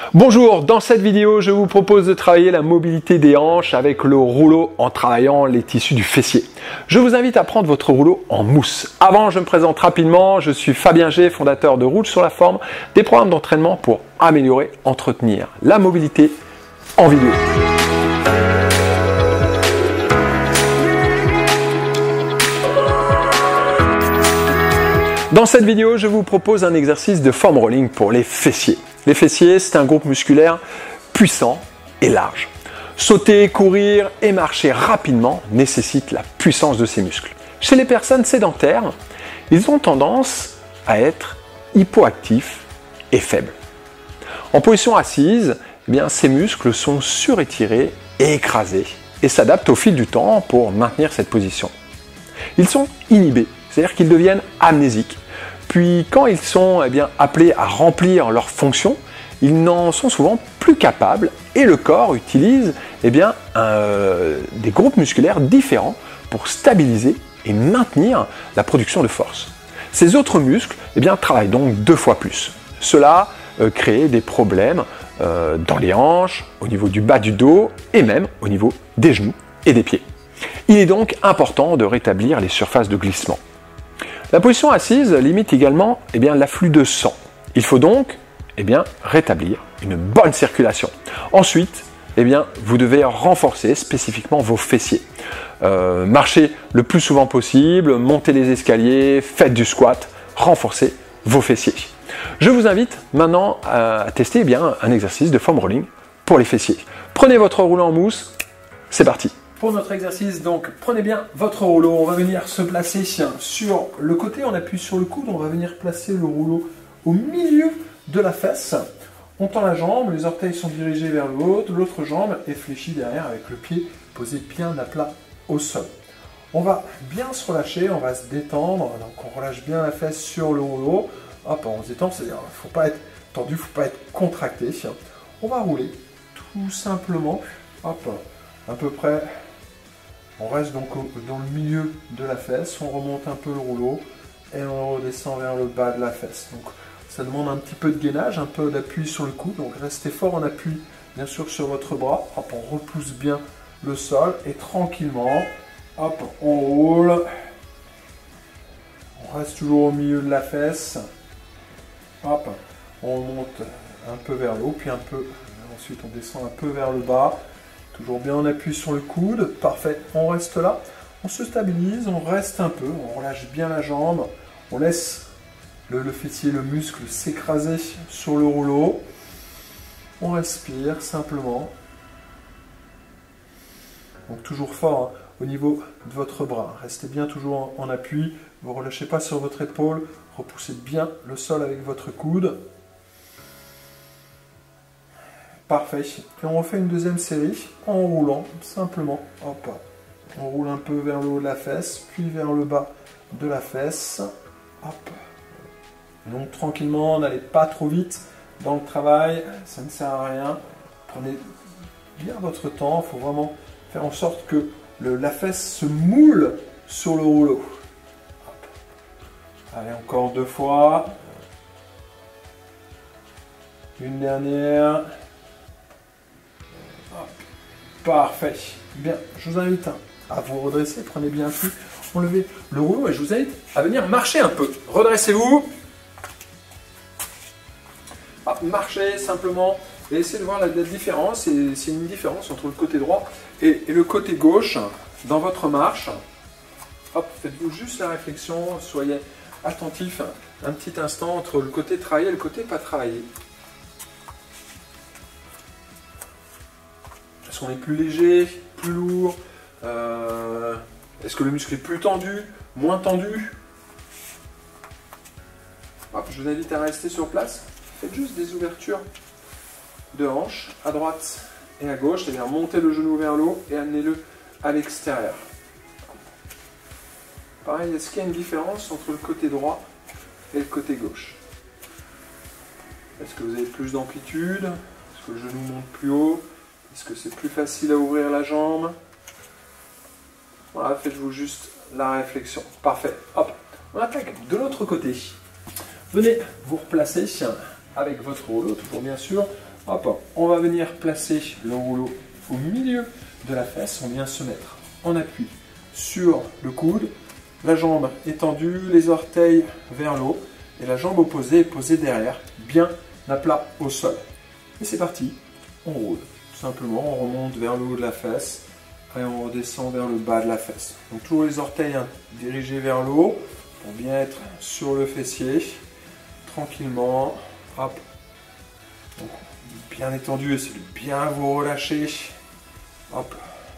Bonjour, dans cette vidéo, je vous propose de travailler la mobilité des hanches avec le rouleau en travaillant les tissus du fessier. Je vous invite à prendre votre rouleau en mousse. Avant, je me présente rapidement, je suis Fabien G, fondateur de Roule sur la forme, des programmes d'entraînement pour améliorer, entretenir la mobilité en vidéo. Dans cette vidéo, je vous propose un exercice de foam rolling pour les fessiers. Les fessiers, c'est un groupe musculaire puissant et large. Sauter, courir et marcher rapidement nécessite la puissance de ces muscles. Chez les personnes sédentaires, ils ont tendance à être hypoactifs et faibles. En position assise, ces muscles sont surétirés et écrasés et s'adaptent au fil du temps pour maintenir cette position. Ils sont inhibés, c'est-à-dire qu'ils deviennent amnésiques. Puis quand ils sont appelés à remplir leurs fonctions, ils n'en sont souvent plus capables et le corps utilise des groupes musculaires différents pour stabiliser et maintenir la production de force. Ces autres muscles travaillent donc 2 fois plus. Cela crée des problèmes dans les hanches, au niveau du bas du dos et même au niveau des genoux et des pieds. Il est donc important de rétablir les surfaces de glissement. La position assise limite également l'afflux de sang. Il faut donc rétablir une bonne circulation. Ensuite, vous devez renforcer spécifiquement vos fessiers. Marchez le plus souvent possible, montez les escaliers, faites du squat, renforcez vos fessiers. Je vous invite maintenant à tester un exercice de foam rolling pour les fessiers. Prenez votre rouleau en mousse, c'est parti. Pour notre exercice, donc, prenez bien votre rouleau. On va venir se placer sur le côté, on appuie sur le coude, on va venir placer le rouleau au milieu de la fesse. On tend la jambe, les orteils sont dirigés vers le haut, l'autre jambe est fléchie derrière avec le pied posé bien à plat au sol. On va bien se relâcher, on va se détendre, donc on relâche bien la fesse sur le rouleau. Hop, on se détend, c'est-à-dire il ne faut pas être tendu, il ne faut pas être contracté. On va rouler tout simplement, hop, à peu près. On reste donc dans le milieu de la fesse, on remonte un peu le rouleau et on redescend vers le bas de la fesse. Donc ça demande un petit peu de gainage, un peu d'appui sur le coude, donc restez fort en appui bien sûr sur votre bras. Hop, on repousse bien le sol et tranquillement, hop, on roule. On reste toujours au milieu de la fesse. Hop, on monte un peu vers le haut, puis ensuite on descend un peu vers le bas. Toujours bien en appui sur le coude, parfait, on reste là, on se stabilise, on reste un peu, on relâche bien la jambe, on laisse le fessier, le muscle s'écraser sur le rouleau, on respire simplement, donc toujours fort au niveau de votre bras, restez bien toujours en appui, vous ne relâchez pas sur votre épaule, repoussez bien le sol avec votre coude. Parfait. Et on refait une deuxième série en roulant simplement. Hop. On roule un peu vers le haut de la fesse, puis vers le bas de la fesse. Hop. Donc tranquillement, n'allez pas trop vite dans le travail, ça ne sert à rien. Prenez bien votre temps, il faut vraiment faire en sorte que la fesse se moule sur le rouleau. Hop. Allez, encore 2 fois. Une dernière. Parfait. Bien, je vous invite à vous redresser, prenez bien appui, enlevez le rouleau et je vous invite à venir marcher un peu. Redressez-vous. Marchez simplement et essayez de voir la différence. C'est une différence entre le côté droit et le côté gauche dans votre marche. Hop, faites-vous juste la réflexion, soyez attentif un petit instant entre le côté travaillé et le côté pas travaillé. Est-ce qu'on est plus léger, plus lourd? Est-ce que le muscle est plus tendu, moins tendu? Hop, je vous invite à rester sur place. Faites juste des ouvertures de hanches à droite et à gauche, c'est-à-dire montez le genou vers le haut et amenez-le à l'extérieur. Pareil, est-ce qu'il y a une différence entre le côté droit et le côté gauche? Est-ce que vous avez plus d'amplitude? Est-ce que le genou monte plus haut? Est-ce que c'est plus facile à ouvrir la jambe? Voilà, faites-vous juste la réflexion. Parfait. Hop, on attaque de l'autre côté. Venez vous replacer avec votre rouleau, toujours bien sûr, Hop, on va venir placer le rouleau au milieu de la fesse. On vient se mettre en appui sur le coude, la jambe étendue, les orteils vers le haut et la jambe opposée est posée derrière, bien à plat au sol. Et c'est parti, on roule. Tout simplement, on remonte vers le haut de la fesse et on redescend vers le bas de la fesse. Donc toujours les orteils dirigés vers le haut pour bien être sur le fessier. Tranquillement, hop. Donc, bien étendu, essayez de bien vous relâcher. Hop.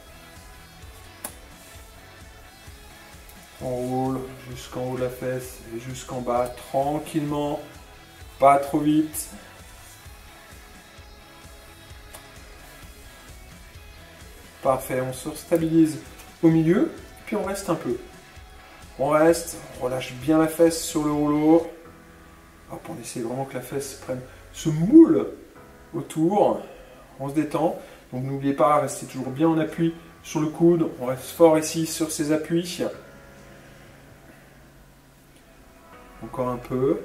On roule jusqu'en haut de la fesse et jusqu'en bas, tranquillement, pas trop vite. Parfait, on se stabilise au milieu, puis on reste un peu. On reste, on relâche bien la fesse sur le rouleau. Hop, on essaie vraiment que la fesse prenne ce moule autour. On se détend. Donc n'oubliez pas, restez toujours bien en appui sur le coude. On reste fort ici sur ces appuis. Encore un peu.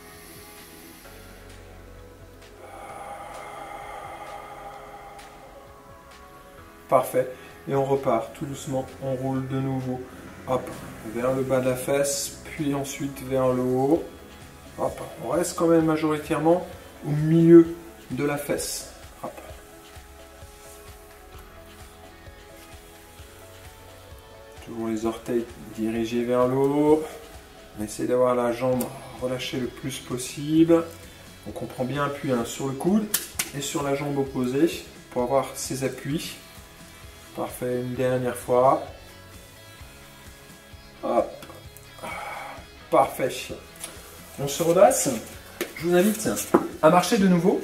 Parfait. Et on repart tout doucement. On roule de nouveau. Hop, vers le bas de la fesse, puis ensuite vers le haut. Hop, on reste quand même majoritairement au milieu de la fesse. Hop. Toujours les orteils dirigés vers le haut. On essaie d'avoir la jambe relâchée le plus possible. Donc on prend bien appui sur le coude et sur la jambe opposée pour avoir ces appuis. Parfait, une dernière fois. Hop. Parfait. On se redresse. Je vous invite à marcher de nouveau.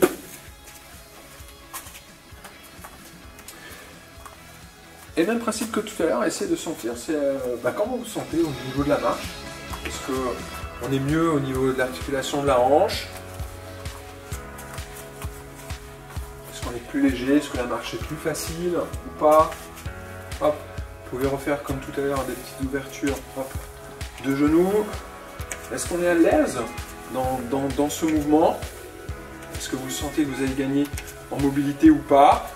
Et même principe que tout à l'heure, essayez de sentir comment vous sentez au niveau de la marche. Est-ce qu'on est mieux au niveau de l'articulation de la hanche? Est-ce qu'on est plus léger? Est-ce que la marche est plus facile ou pas? Hop, vous pouvez refaire comme tout à l'heure des petites ouvertures de genoux. Est-ce qu'on est à l'aise dans ce mouvement? Est-ce que vous sentez que vous avez gagné en mobilité ou pas?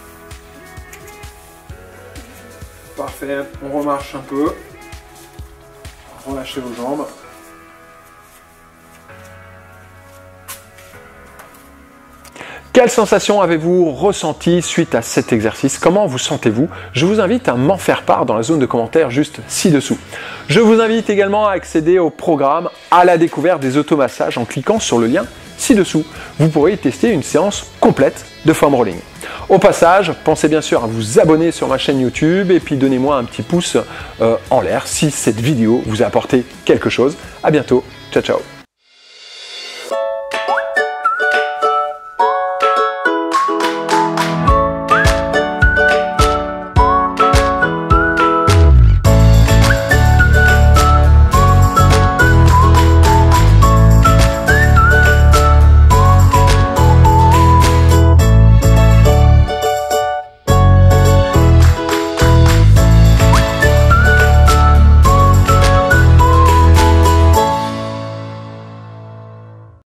Parfait, on remarche un peu. Relâchez vos jambes. Quelle sensation avez-vous ressenti suite à cet exercice? Comment vous sentez-vous? Je vous invite à m'en faire part dans la zone de commentaires juste ci-dessous. Je vous invite également à accéder au programme à la découverte des automassages en cliquant sur le lien ci-dessous. Vous pourrez y tester une séance complète de foam rolling. Au passage, pensez bien sûr à vous abonner sur ma chaîne YouTube et puis donnez-moi un petit pouce en l'air si cette vidéo vous a apporté quelque chose. À bientôt, ciao ciao.